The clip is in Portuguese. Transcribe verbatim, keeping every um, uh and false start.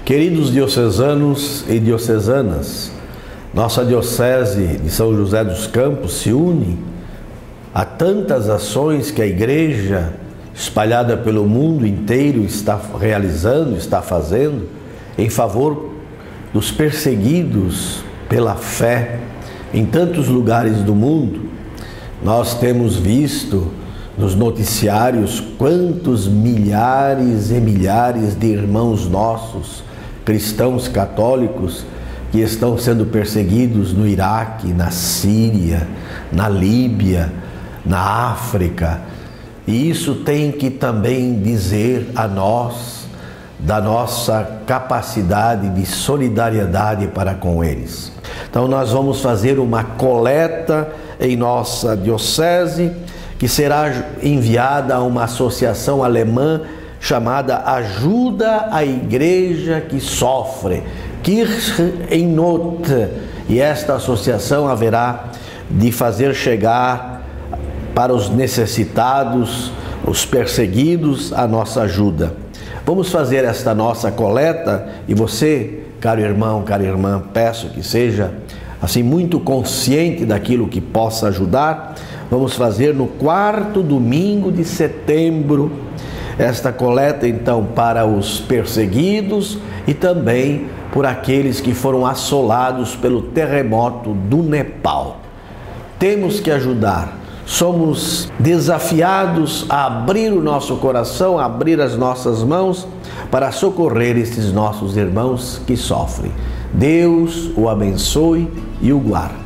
Queridos diocesanos e diocesanas, nossa Diocese de São José dos Campos se une a tantas ações que a Igreja, espalhada pelo mundo inteiro, está realizando, está fazendo, em favor dos perseguidos pela fé em tantos lugares do mundo. Nós temos visto nos noticiários quantos milhares e milhares de irmãos nossos, cristãos católicos, que estão sendo perseguidos no Iraque, na Síria, na Líbia, na África. E isso tem que também dizer a nós da nossa capacidade de solidariedade para com eles. Então nós vamos fazer uma coleta em nossa diocese, que será enviada a uma associação alemã chamada Ajuda à Igreja que Sofre, Kirche in Not, e esta associação haverá de fazer chegar para os necessitados, os perseguidos, a nossa ajuda. Vamos fazer esta nossa coleta e você, caro irmão, cara irmã, peço que seja assim muito consciente daquilo que possa ajudar. Vamos fazer no quarto domingo de setembro esta coleta, então, para os perseguidos e também por aqueles que foram assolados pelo terremoto do Nepal. Temos que ajudar. Somos desafiados a abrir o nosso coração, a abrir as nossas mãos para socorrer esses nossos irmãos que sofrem. Deus o abençoe e o guarde.